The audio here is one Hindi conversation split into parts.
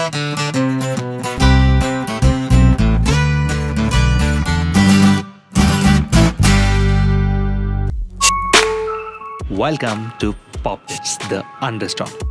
Welcome to Poptates, the restaurant.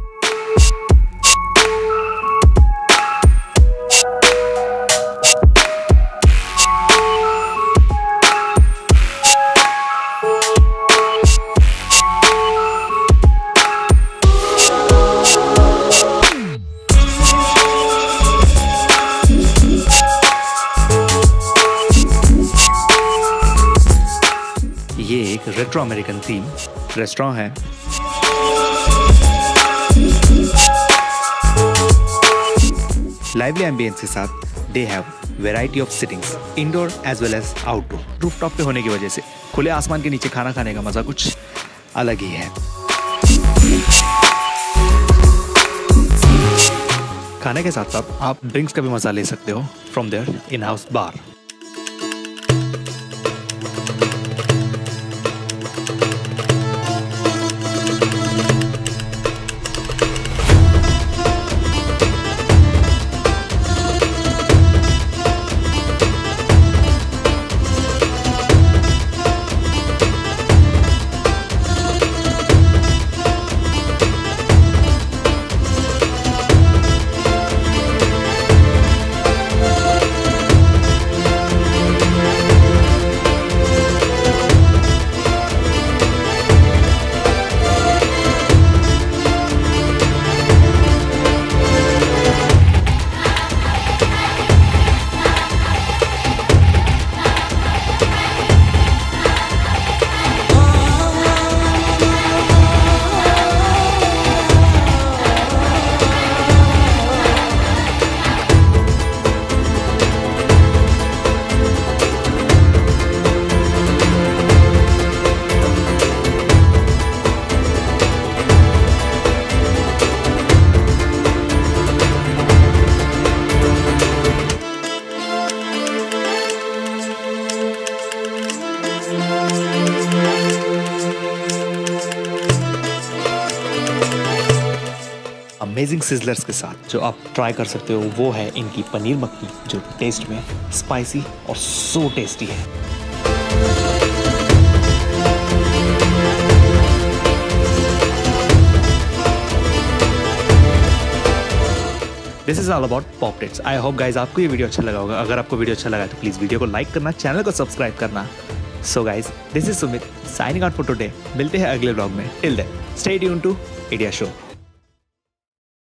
ये एक रेट्रो अमेरिकन थीम रेस्टोरेंट है। लाइवली एम्बियंस के साथ they have variety of sittings indoor as well as outdoor. Rooftop पे होने की वजह से खुले आसमान के नीचे खाना खाने का मजा कुछ अलग ही है। खाने के साथ साथ आप ड्रिंक्स का भी मजा ले सकते हो from their in house bar. Amazing sizzlers के साथ जो आप ट्राई कर सकते हो वो है इनकी पनीर मखनी, जो टेस्ट में स्पाइसी और सो टेस्टी है। This is all about Pop Tate's. I hope guys आपको ये वीडियो अच्छा लगा होगा। अगर आपको वीडियो अच्छा लगा तो प्लीज वीडियो को लाइक करना, चैनल को सब्सक्राइब करना। So guys, this is Sumit signing out for today. मिलते हैं अगले व्लॉग में। Till then stay tuned to India show.